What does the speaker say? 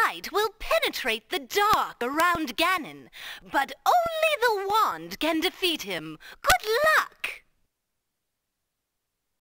light will penetrate the dark around Ganon, but only the wand can defeat him. Good luck!